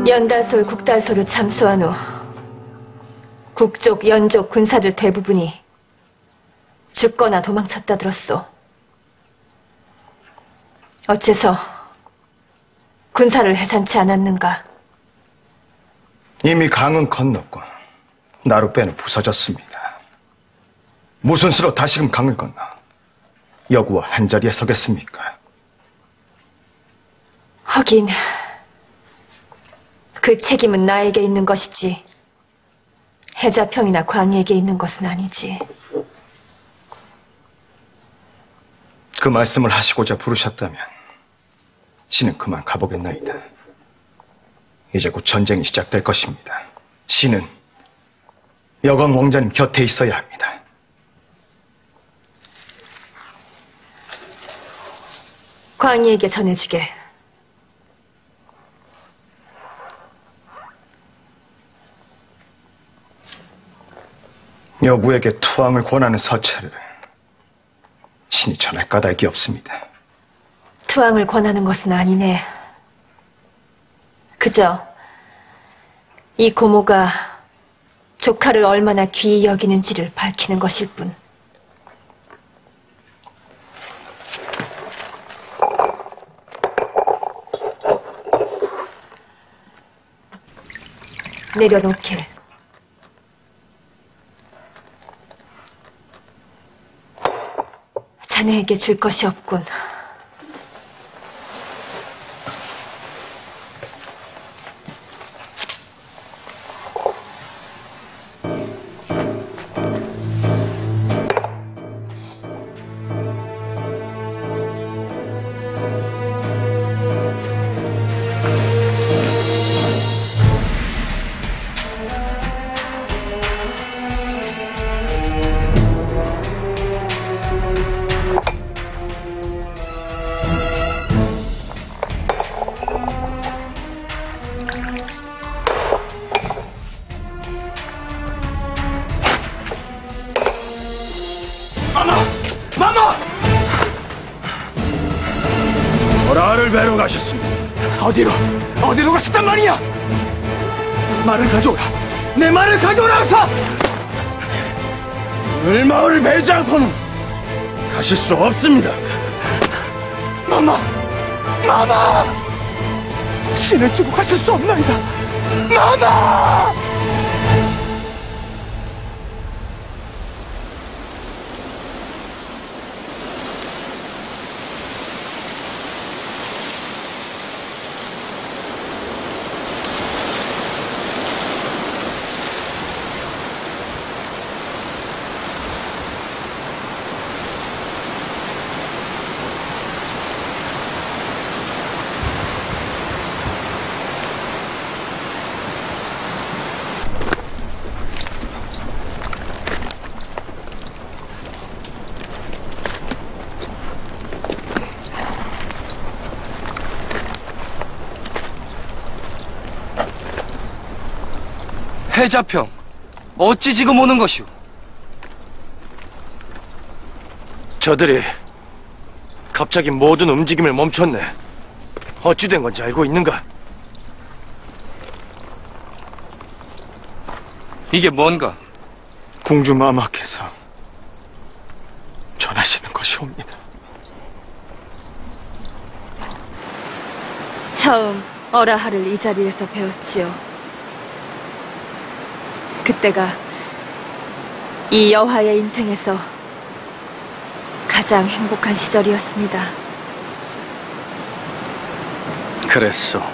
연달솔 국달소를 참수한 후 국족, 연족 군사들 대부분이 죽거나 도망쳤다 들었소. 어째서 군사를 해산치 않았는가? 이미 강은 건넜고 나룻배는 부서졌습니다. 무슨 수로 다시금 강을 건너 여구와 한자리에 서겠습니까? 하긴 그 책임은 나에게 있는 것이지 해자평이나 광희에게 있는 것은 아니지. 그 말씀을 하시고자 부르셨다면 신은 그만 가보겠나이다. 이제 곧 전쟁이 시작될 것입니다. 신은 여광 왕자님 곁에 있어야 합니다. 광희에게 전해주게. 여구에게 투항을 권하는 서체를 신이 전할 까닭이 없습니다. 투항을 권하는 것은 아니네. 그저 이 고모가 조카를 얼마나 귀히 여기는지를 밝히는 것일 뿐. 내려놓게. 자네에게 줄 것이 없군. 마마! 보라를 뵈러 가셨습니다. 어디로 갔었단 말이냐? 말을 가져오라. 내 말을 가져오라 어서! 을마을을 베지 않고는 가실 수 없습니다. 마마! 신을 두고 가실 수 없나이다. 마마! 해자평, 어찌 지금 오는 것이오? 저들이 갑자기 모든 움직임을 멈췄네. 어찌 된 건지 알고 있는가? 이게 뭔가? 궁주마마께서 전하시는 것이옵니다. 처음 어라하를 이 자리에서 배웠지요. 그때가 이 여화의 인생에서 가장 행복한 시절이었습니다. 그랬소.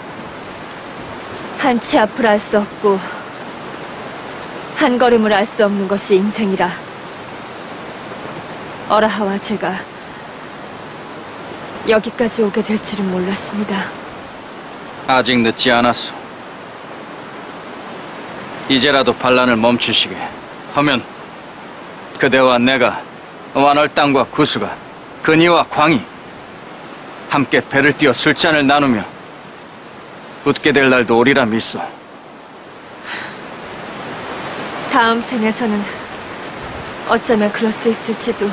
한치 앞을 알 수 없고 한 걸음을 알 수 없는 것이 인생이라 어라하와 제가 여기까지 오게 될 줄은 몰랐습니다. 아직 늦지 않았소. 이제라도 반란을 멈추시게 하면 그대와 내가 완월 땅과 구수가 근위와 광희 함께 배를 띄어 술잔을 나누며 웃게 될 날도 오리라 믿소. 다음 생에서는 어쩌면 그럴 수 있을지도.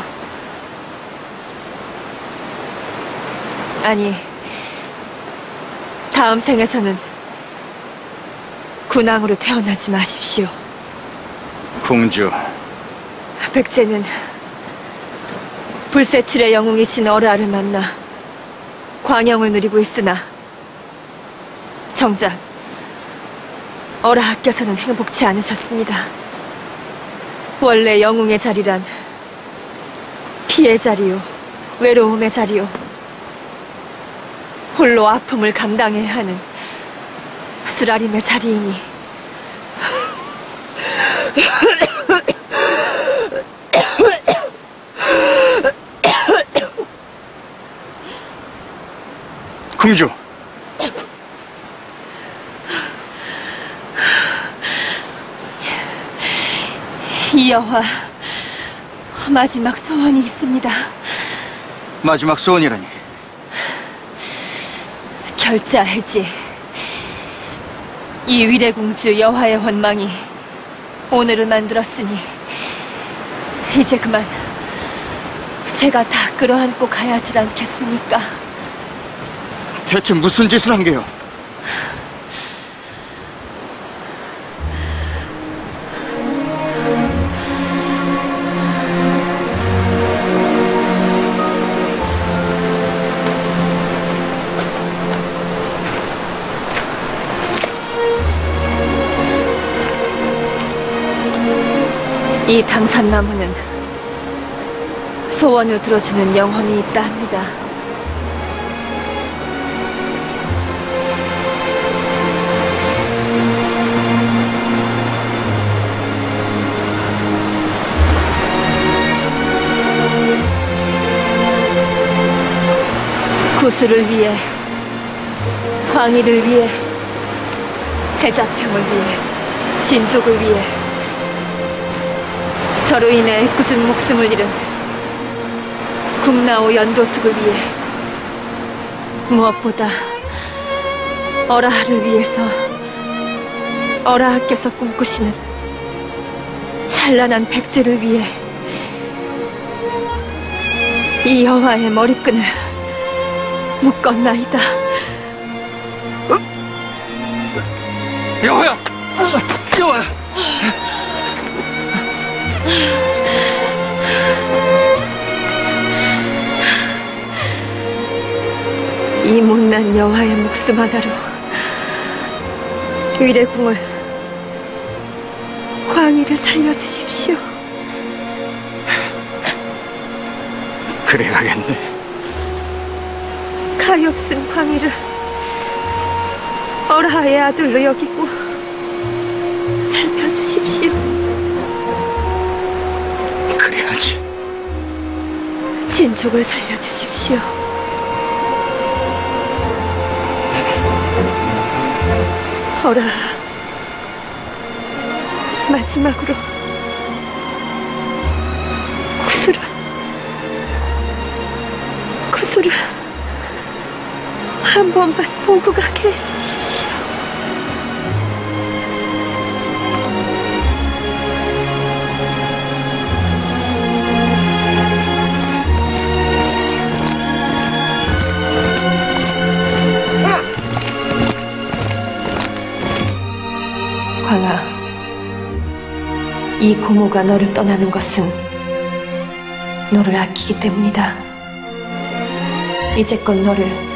아니, 다음 생에서는 군왕으로 태어나지 마십시오. 궁주, 백제는 불세출의 영웅이신 어라를 만나 광영을 누리고 있으나 정작 어라하께서는 행복치 않으셨습니다. 원래 영웅의 자리란 피의 자리요, 외로움의 자리요, 홀로 아픔을 감당해야 하는 쓰라림의 자리이니 궁주, 이 여화 마지막 소원이 있습니다. 마지막 소원이라니. 결자 해지. 이 위례공주 여화의 원망이 오늘을 만들었으니 이제 그만 제가 다 끌어안고 가야 하질 않겠습니까? 대체 무슨 짓을 한 게요? 이 당산나무는 소원을 들어주는 영험이 있다 합니다. 구수를 위해, 광희를 위해, 해자평을 위해, 진족을 위해, 저로 인해 애꿎은 목숨을 잃은 국나오 연도숙을 위해, 무엇보다 어라하를 위해서 어라하께서 꿈꾸시는 찬란한 백제를 위해 이 여화의 머리끈을 묶었나이다. 여화야! 여화야! 이 못난 여화의 목숨 하나로 위례궁을, 광희를 살려주십시오. 그래야겠네. 가엾은 광희를 어라의 아들로 여기고 살펴주십시오. 그래야지. 진족을 살려주십시오. 어라, 마지막으로 구슬을 한 번만 보고 가게 해주십시오. 광아, 이 고모가 너를 떠나는 것은 너를 아끼기 때문이다. 이제껏 너를